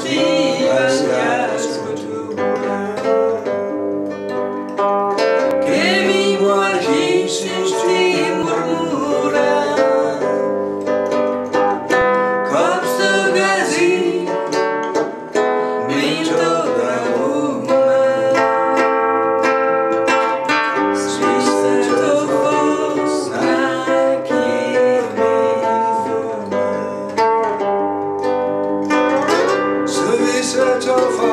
στη βασιά σκοτούρα και μη μου αρχίσεις τη μουρμούρα. Κόψ' το γκάζι, μην το τραγούμε, σβήστε το φως να κοιμηθούμε. Σβήστε το φως